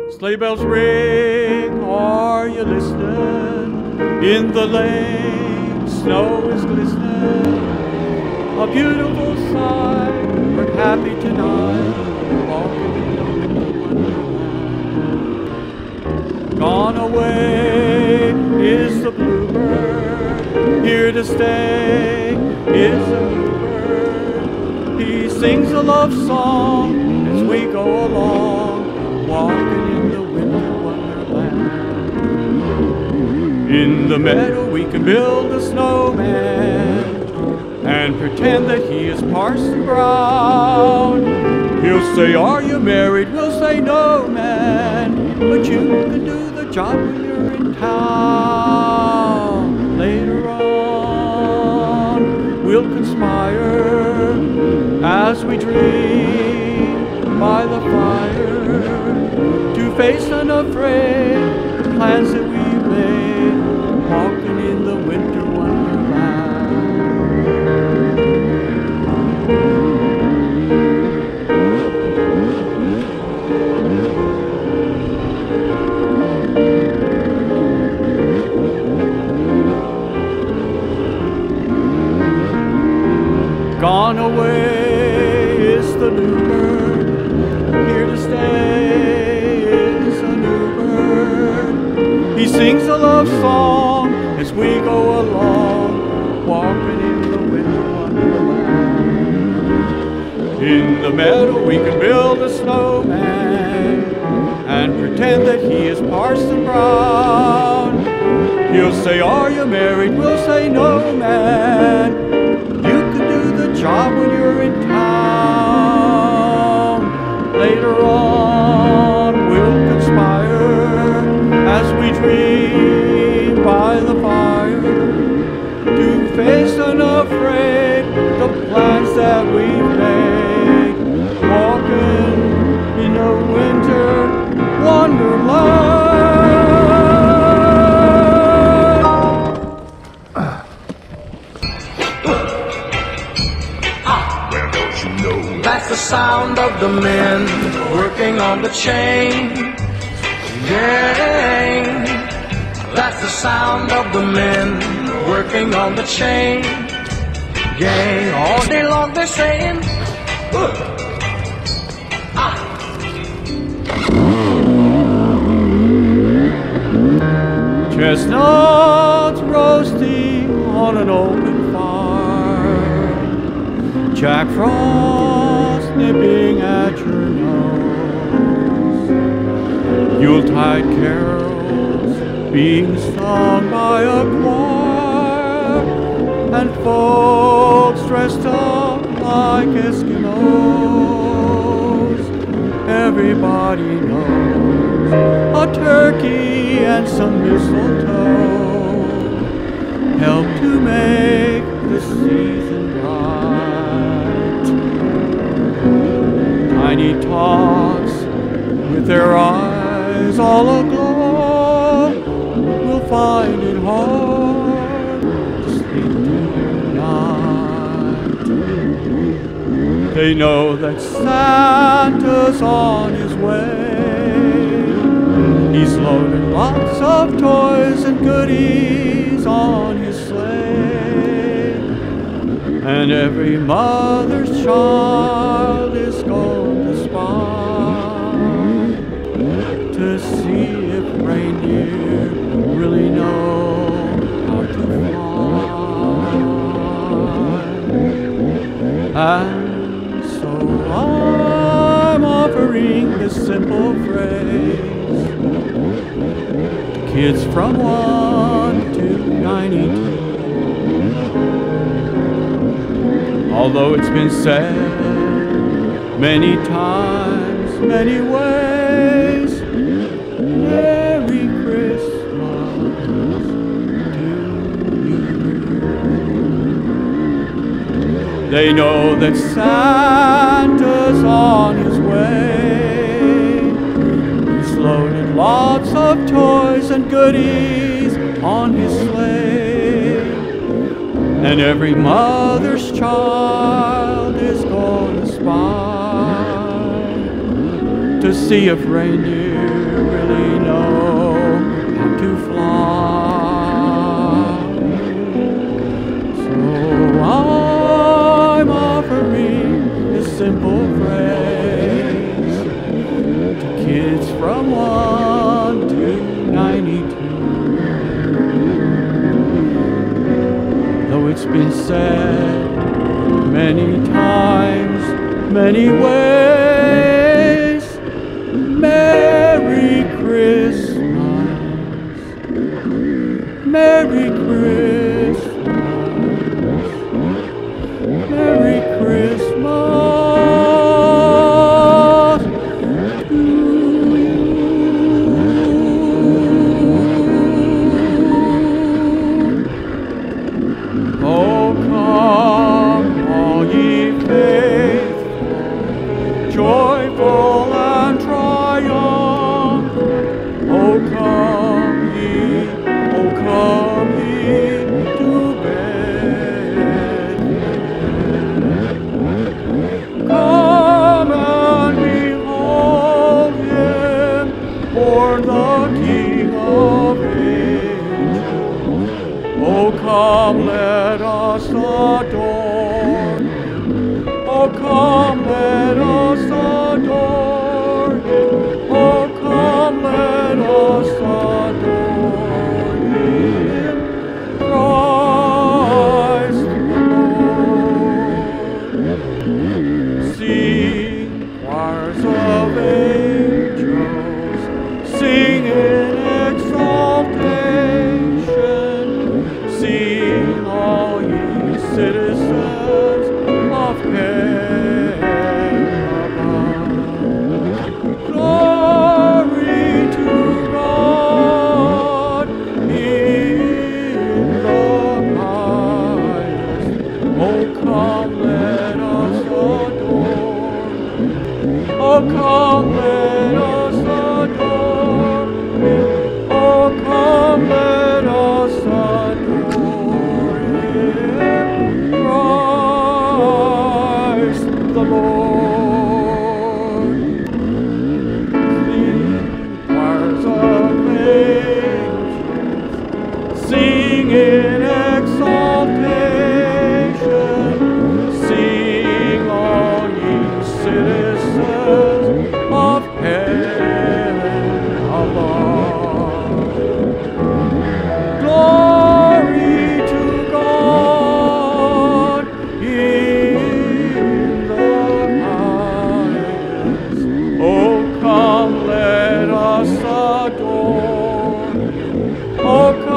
Sleigh bells ring, are you listening? In the lane, snow is glistening. A beautiful sight, we're happy tonight, walking in the winter wonderland. Gone away is the bluebird, here to stay is the bluebird. He sings a love song as we go along, walking in the winter wonderland. In the meadow we can build a snowman and pretend that he is Parson Brown. He'll say, are you married? We'll say, no, man, but you can do the job when you're in town. Later on, we'll conspire as we dream by the fire to face unafraid the plans that we've made, walking in the winter wonderland. Gone away is the new bird, here to stay is a new bird. He sings a love song as we go along, walking in the winter wonderland. In the meadow we can build a snowman and pretend that he is Parson Brown. He'll say, are you married? We'll say, no, man. Job when you're in town. Later on we'll conspire as we dream by the fire to face unafraid the plans that we've made, walking in a winter wonderland. That's the sound of the men working on the chain gang. That's the sound of the men working on the chain gang. All day long they're saying, Chestnuts roasting on an open fire, Jack Frost nipping at your nose, Yuletide carols being sung by a choir, and folks dressed up like Eskimos. Everybody knows a turkey and some mistletoe help to make the season bright. Tiny tots with their eyes all aglow will find it hard to sleep tonight. They know that Santa's on his way. He's loaded lots of toys and goodies on his sleigh, and every mother's child is going to spy to see if reindeer really know how to fly. And so I'm offering this simple phrase to kids from 1 to 92. Although it's been said many times, many ways, Merry Christmas to you. They know that Santa's on his way. He's loaded lots of toys and goodies on his sleigh, and every mother's child is going to spy to see if reindeer really know how to fly. So I'm offering this simple phrase to kids from 1 to 92. Though it's been said many times, many ways, Merry Christmas, Merry Christmas, Merry Christmas to you. Oh, come, all ye faithful, joyful and triumphant. Oh, come ye to Bethlehem. Come and behold him, born the King of ages. Oh, come, let us adore him. Oh, come, let us adore him. Oh, come, let us adore him. Christ the Lord. Sing, choirs of angels, sing in exaltation. Sing, all ye citizens of heaven above. Glory to God in the highest. Oh, come, let us adore him. Oh, come, let us adore him. Oh, come, let us adore him. Christ the Lord. Sing, choirs of angels, sing in exaltation. Sing, all ye citizens of heaven above. Glory to God in the highest. Oh, come, let us adore him. Oh,